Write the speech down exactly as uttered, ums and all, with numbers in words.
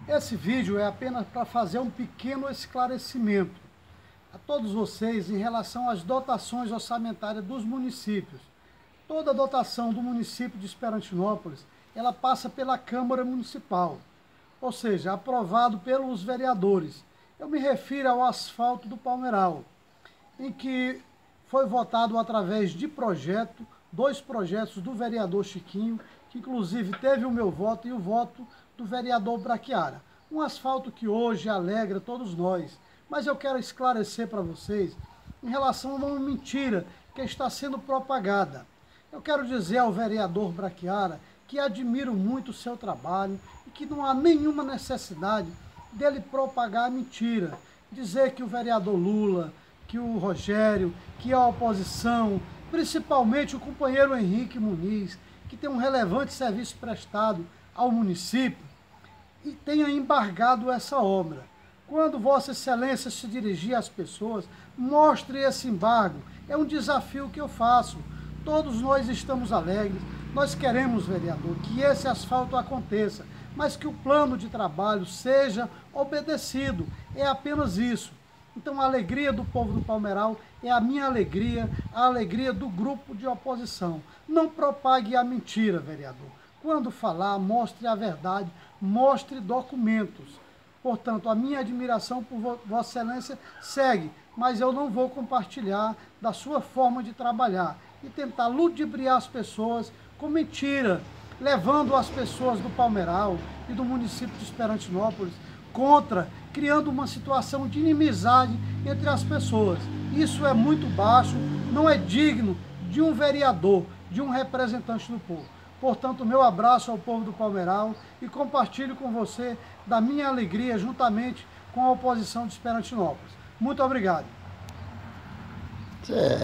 Esse vídeo é apenas para fazer um pequeno esclarecimento a todos vocês em relação às dotações orçamentárias dos municípios. Toda dotação do município de Esperantinópolis, ela passa pela Câmara Municipal, ou seja, aprovado pelos vereadores. Eu me refiro ao asfalto do Palmeiral, em que foi votado através de projeto, dois projetos do vereador Chiquinho, que inclusive teve o meu voto e o voto do vereador Braquiara. Um asfalto que hoje alegra todos nós, mas eu quero esclarecer para vocês em relação a uma mentira que está sendo propagada. Eu quero dizer ao vereador Braquiara que admiro muito o seu trabalho e que não há nenhuma necessidade dele propagar a mentira, dizer que o vereador Lula, que o Rogério, que a oposição, principalmente o companheiro Henrique Muniz, que tem um relevante serviço prestado ao município, e tenha embargado essa obra. Quando Vossa Excelência se dirigir às pessoas, mostre esse embargo. É um desafio que eu faço. Todos nós estamos alegres, nós queremos, vereador, que esse asfalto aconteça, mas que o plano de trabalho seja obedecido. É apenas isso. Então a alegria do povo do Palmeiral é a minha alegria, a alegria do grupo de oposição. Não propague a mentira, vereador. Quando falar, mostre a verdade, mostre documentos. Portanto, a minha admiração por Vossa Excelência segue, mas eu não vou compartilhar da sua forma de trabalhar e tentar ludibriar as pessoas com mentira, levando as pessoas do Palmeiral e do município de Esperantinópolis contra, criando uma situação de inimizade entre as pessoas. Isso é muito baixo, não é digno de um vereador, de um representante do povo. Portanto, meu abraço ao povo do Palmeiral e compartilho com você da minha alegria juntamente com a oposição de Esperantinópolis. Muito obrigado.